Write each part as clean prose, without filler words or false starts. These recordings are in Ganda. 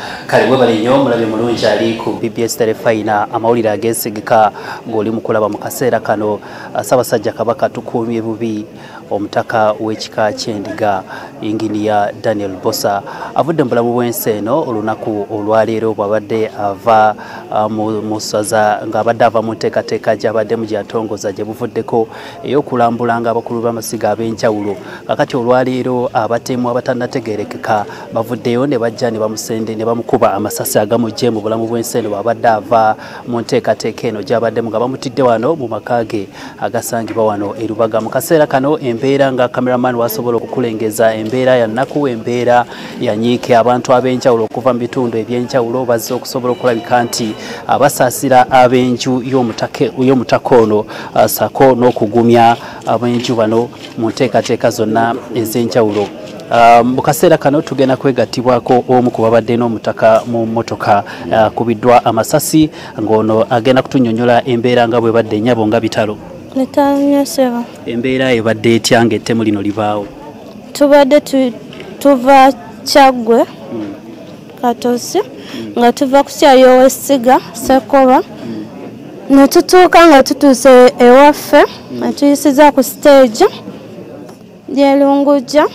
kale webale nnyo mulabe mulungi ali ku BBS Terefayina amawulire ageesigika ng'oli mu kulaba mu kaseera kano Ssaabasajja Kabaka tukuumye bubi omutaka w'ekika ky'endiga Inginiya Daniel Bosa avudde mu bulamu bw'ensi eno olunaku olwaleero bw'abadde ava mu ssaza ng'abadde ava mu nteekateeka gy'abaddemu gy'atongoza gye buvuddeko ey'okulambulanga abakulu b'amasiga ab'enjawulo. Kakati olwaleero abatemu abatannategeerekeka bavuddeyo ne bajja ne bamusende ne bamukuba amasasi agamujje mu bulamu bw'ensi eno bw'abadde ava mu nteekateeka eno gy'abaddemu nga bamutidde wano mu maka ge agasangibwa wano e Lubaga. Mu kaseera kano embeera nga cameraman wasobola okukulengeza embeera ya nnaku, embeera ya nyiike, abantu ab'enjawulo okuva mu bitundu eby'enjawulo bazze okusobola okulabika nti abasaasira ab'enju y'omutaka ono sako n'okugumya ab'enju bano mu nteekateeka zonna ez'enjawulo. Mu kaseera kano tugenda kwegattibwako omu ku babadde n'omutaka mu mmotoka kubiddwa amasasi ng'ono agenda kutunnyonnyola embeera nga bwe badde ennyabo nga bitalo. Embeera ebadde etya ng'ettemu lino libaawo? Tubadde tuva Kyaggwe Katosi nga tuva ku kyayo w'essiga Ssekoba ne tutuuka nga tutuuse ewaffe ne tuyisiza ku stage ly'Elungujja.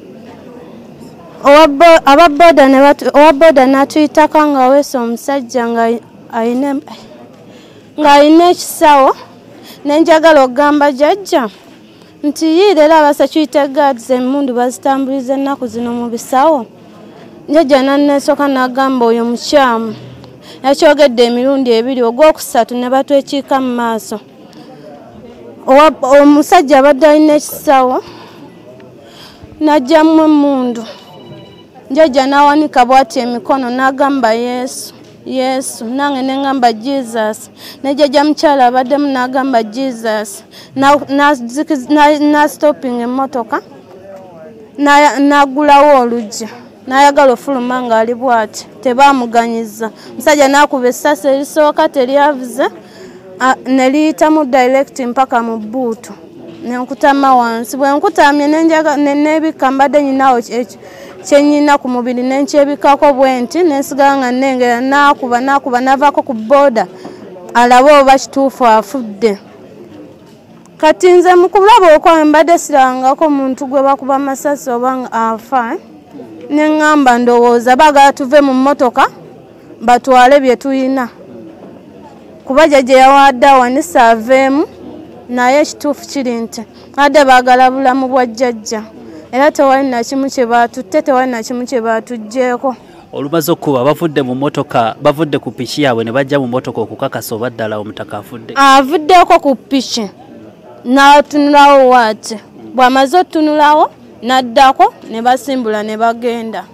Owaboda n'atuyitako nga aweese omusajja nga ayina ekisawo nenjagala okugamba jjajja nti yiira era abasecurity guards emmundu bazitambuliza ennaku zino mu bisawo. Jjajja n'anneesooka n'agamba oyo mukyamu yakyogedde emirundi ebiri, ogwokusatu ne batwekiika mu maaso. Omusajja abadde alina ekisawo n'ajjamu emmundu. Jjajja n'awanika bw'ati emikono n'agamba Yesu, Yesu, nange ne ngamba Jesus. Ne jjajja mukyala abaddemu n'agamba Jesus. Stopping emmotoka n'aggulawo oluggi n'ayagala ofuluma ng'ali bw'ati, tebaamuganyiza. Musajja n'akuba essasi erisooka teryavuze ne liyitamu direct mpaka mu bbuutu ne nkutama wansi. Bwe nkutamye n'ebikka mbadde nyinawo kyennyina ku mubiri nenkyebikako bwe nti nensigala nga nnengera n'akuba n'avaako ku booda alabe oba kituufu afudde. Kati nze mu kulaba okwange mbadde sirangako muntu gwe bakuba amasasi oba nga afa. Ne ngamba ndowooza baagala tuve mu mmotoka batwale bye tuyina kuba jjajja yawadde awanisa aveemu naye ekituufu kiri nti adde baagala bulamu bwa jjajja era tewali na kimu kye baatutte, tewali na kimu kye baatuggyeeko. Olumaze okuba bavudde mu mmotoka, bavudde ku piki yaabwe ne bajja mu mmotoka okukakasa oba ddala omutaka afudde? Avuddeko ku piki n'atunulawo waati, bw'amaze otunulawo n'addako ne basimbula ne bagenda.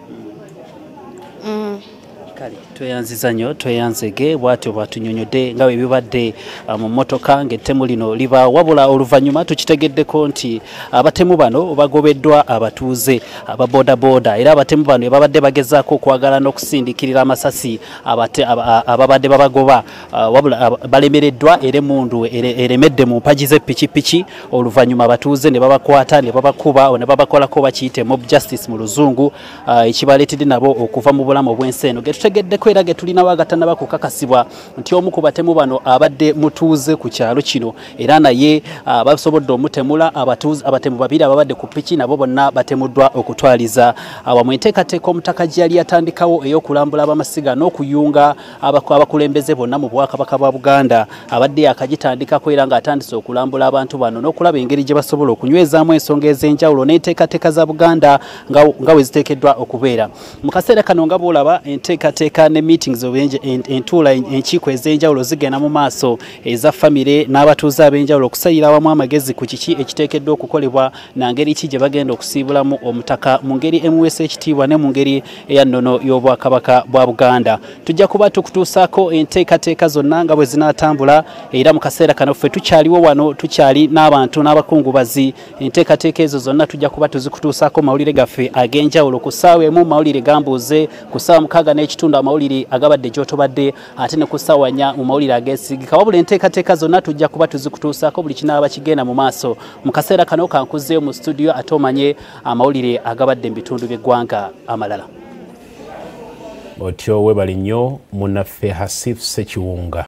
Kale tweyanziza nnyo, tweyanzege bw'atyo bw'atunyonyodde nga bwe bibadde mu mmotoka ng'ettemu lino liba wabula oluvannyuma tukitegeddeko nti abatemu bano bagobeddwa abatuuze ababooda era abatemu bano babadde bagezaako okwagala n'okusindikirira amasasi ababadde babagoba wabula balemereddwa era emmundu eremedde mu mpagi z'eppikipiki. Oluvannyuma abatuuze ne babakwata ne babakuba ne babakolako bakiyite mob justice mu luzungu ekibaleetedde nabo okuva mu bulamu obw'ensi eno. Tutegeddeko era getulinawo agatannaba kukakasibwa nti omu ku batemu bano abadde mutuuze ku kyalo kino era naye basobodde omutemula. Abatemu babiri ababadde ku piki nabo bonna batemuddwa okutwaliza awamu. Enteekateeka omutaka gye yali yatandikawo ey'okulambula abamasiga n'okuyunga abakulembeze bonna mu Bwakabaka bwa Buganda abadde yakagitandikako era ng'atandise okulambula abantu bano n'okulaba engeri gye basobola okunywezamu ensonga ez'enjawulo n'enteekateeka za Buganda nga we ziteekeddwa okubeera. Mu kaseera kano nga bw'olaba enteekateeka ne meetings entuula enkiiko ez'enjawulo zigenda mu maaso eza famire n'abatuuze ab'enjawulo okusayira awamu amagezi ku kiki ekiteekeddwa okukolebwa na ngeri ki gye bagenda okusiibulamu omutaka mu ngeri emuweesa ekitiibwa ne mu ngeri eya nnono y'Obwakabaka bwa Buganda. Tujja kuba tukutuusaako enteekateeka zonna nga bwe zinaatambula era mu kaseera kano ffe tukyaliwo wano, tukyali n'abantu n'abakungubazi. Enteekateeka ezo zonna tujja kuba tuzikutuusaako mawulire gaffe ag'enjawulo ku ssaawa emu mawulire Gambuuze, ku ssaawa 6 n'ekitundu amawulire agabadde gy'otobadde ate ne ku ssaawa 4 mu mawulire ageesigika. Wabula enteekateeka zonna tujja kuba tuzikutuusaako buli kinaaba kigenda mu maaso. Mu kaseera kano kankuzeeyo mu studio ate omanye amawulire agabadde mu bitundu by'eggwanga amalala. otyo webali nnyo munnaffe Hasif Ssekiwunga.